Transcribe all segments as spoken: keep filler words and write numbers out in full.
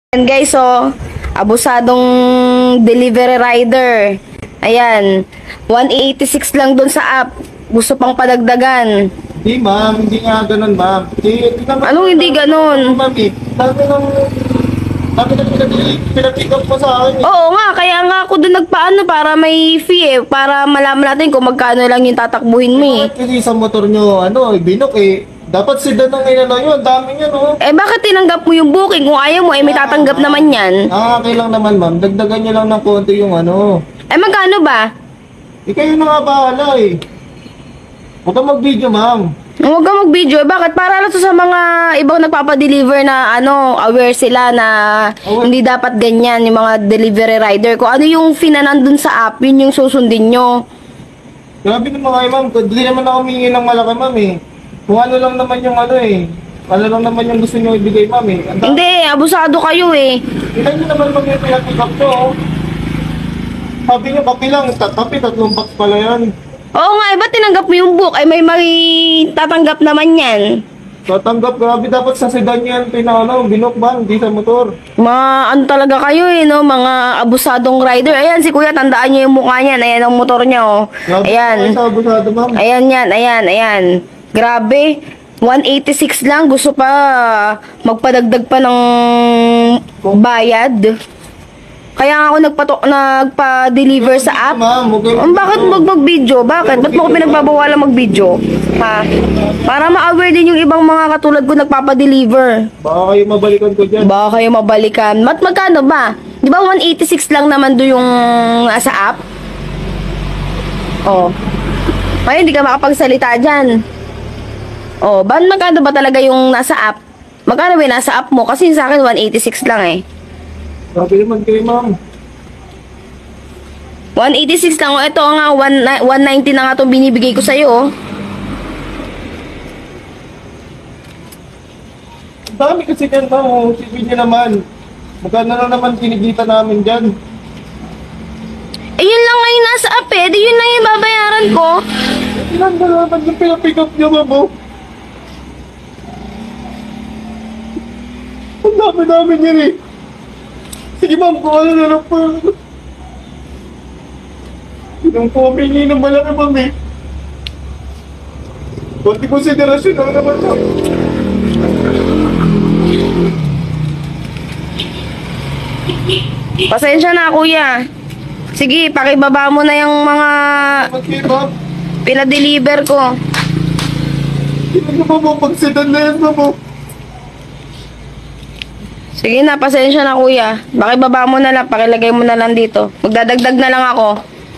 Ayan guys, so abusadong delivery rider. Ayan, one eighty-six lang dun sa app. Gusto pang padagdagan. Hindi ma'am, hindi nga ganun ma'am. Eh, naman, Anong hindi ganun? Ma'am, eh, dami ng dami ng pinapick up mo sa akin. Eh. Oo nga, kaya nga ako dun nagpaano para may fee eh. Para malaman natin kung magkano lang yung tatakbuhin mo eh. Bakit kasi sa motor nyo, ano, binok eh. Dapat sedan ng inano yun, dami nyo no. Eh bakit tinanggap mo yung booking? Kung ayaw mo, eh may tatanggap naman yan. Ah, okay lang naman ma'am, dagdagan nyo lang ng konti yung ano. Eh magkano ba? Eh kayo na nga bahala eh. Huwag kang mag-video ma'am. Huwag ka mag-video. Bakit? Para lang to sa mga ibang nagpapadeliver na ano, aware sila na Aware. hindi dapat ganyan yung mga delivery rider. Kung ano yung fee na nandun sa app, yun yung susundin nyo. Grabe naman kayo ma'am, hindi naman ako humingi ng malaki ma'am eh. Kung ano lang naman yung ano eh. Ano lang naman yung gusto nyo ibigay ma'am eh. Anda, Hindi, abusado kayo eh. Kita nyo naman mag yung pick up nyo oh. Sabi nyo, kapi lang, tatapi, tatlong box pala yan. Oo nga, eh, ba't tinanggap mo yung book? Ay may may tatanggap naman yan. Tatanggap, grabe dapat sa sedan yan, pinano, binok ba, hindi sa motor. Mga ano talaga kayo eh, no? Mga abusadong rider. Ayan, si kuya, tandaan niyo yung mukha niyan. Ayan ang motor niya, oh. Grabe Ayan. kayo sa abusado ma'am. Ayan yan, ayan, ayan. Grabe. one eighty-six lang. Gusto pa magpadagdag pa ng bayad. Kaya nga ako nagpato nagpa-deliver sa app. Ma'am, huwag kayo- Um, bakit mag mag-video? Bakit? Ba't mo ko pinagbabawalan mag-video? Ha? Para ma-aware din yung ibang mga katulad ko nagpapa-deliver. Baka kayo mabalikan ko dyan. Baka kayo mabalikan. Mat magkano ba? Di ba one eighty-six lang naman do yung nasa app? Oh. Ay, hindi ka makapagsalita dyan. Oh, ba magkano ba talaga yung nasa app? Magkano ba yung nasa app mo? Kasi sa akin one eighty-six lang eh. Grabe naman kayo ma'am. one eighty-six lang. Oh, ito nga, one ninety na nga itong binibigay ko sa'yo. Oh. Ang dami kasi yan ma'am, oh. Sipin nyo naman. Magkano na naman kinikita namin dyan. Eh, yun lang nga yung nasa app eh. Di yun lang yung babayaran ko. Ilan ba naman yung pinapick up nyo ma'am oh? Ang dami namin yan eh. Sige ma'am, kung ano na lang po. Yung po humingi ng malaki ma'am eh. Kunti konsiderasyon lang naman ma'am. Pasensya na, kuya. Sige, pakibaba mo na yung mga Salamat kayo ma'am. pinadeliver ko. Hindi na po pagsidan na yan ma'am oh. Sige na, pasensya na, kuya. Pakibaba mo na lang, pakilagay mo na lang dito. Magdadagdag na lang ako.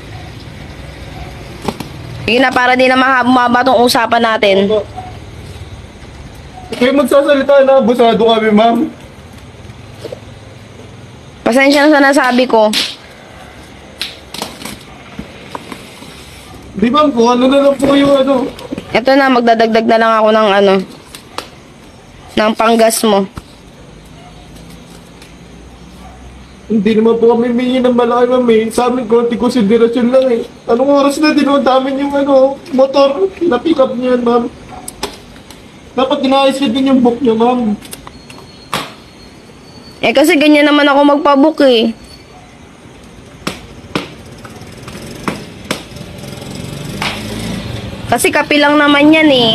Sige na, para di na mahaba tong usapan natin. Kayo magsasalita na, abusado kami ma'am. Pasensya na sa nasabi ko. Di ma'am, kung ano na lang po yung ano. Ito na, magdadagdag na lang ako ng ano, ng panggas mo. Hindi naman po kami humingi ng malaki ma'am eh. Sa amin, konti konsiderasyon lang eh. Anong oras na dinunod namin yung ano, motor na pick up niyan ma'am. Dapat dinaayos ka din yung book niya ma'am. Eh kasi ganyan naman ako magpabook eh. Kasi kapi lang naman yan eh.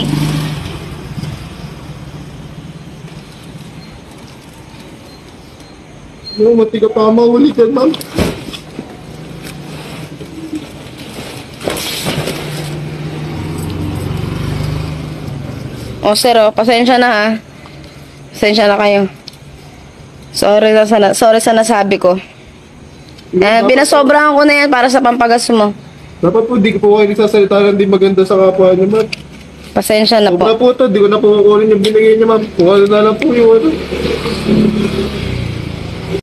Yung mati ka pa mahuli dyan ma'am. O sir, oh, pasensya na ha. Pasensya na kayo. Sorry sa na, sorry sa nasabi ko. Eh, binasobrahan ko na yan para sa pampagas mo. Dapat po di ko po kayo nagsasalita ng di maganda sa kapwa niyo ma'am. Pasensya na Sobra po. po ito, di ko na po kukunin yung binigay niya ma'am. Kung ano na lang po yung ano.